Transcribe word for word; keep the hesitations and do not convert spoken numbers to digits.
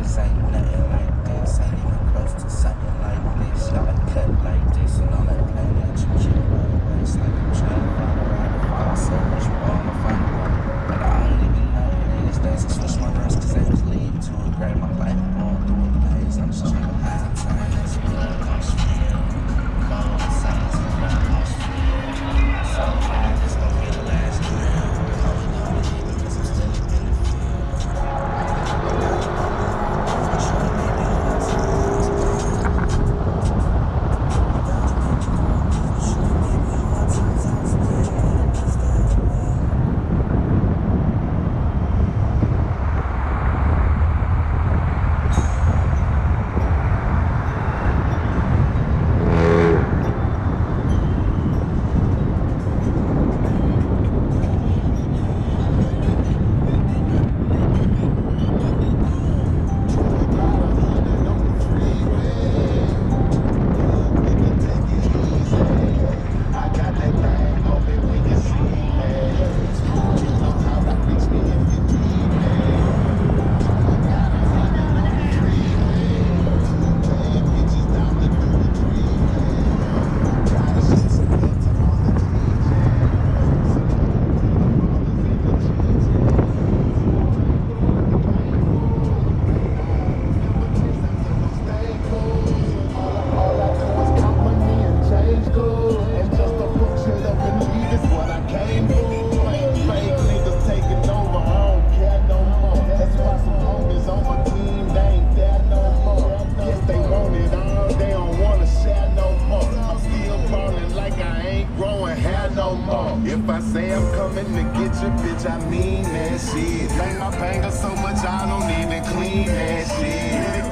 Cause ain't nothing like this, ain't even close to something like this. Y'all like cut like this, and all that play that you kill by the waist. Like I'm trying to find a ride to fall so much more, I'ma find a way. But I don't even know what it is. Days I switched my rest cause they was leading to a grave. My life going through a maze, I'm just trying to hide time. This blood comes real. Cold silence, blood comes real. So high, this gon' be the last drill. Cold on it, even cause I'm still up in the field. For sure, maybe one time. For sure, maybe one time today. If I say I'm coming to get you, bitch, I mean that shit. Make my banger so much I don't even clean that shit.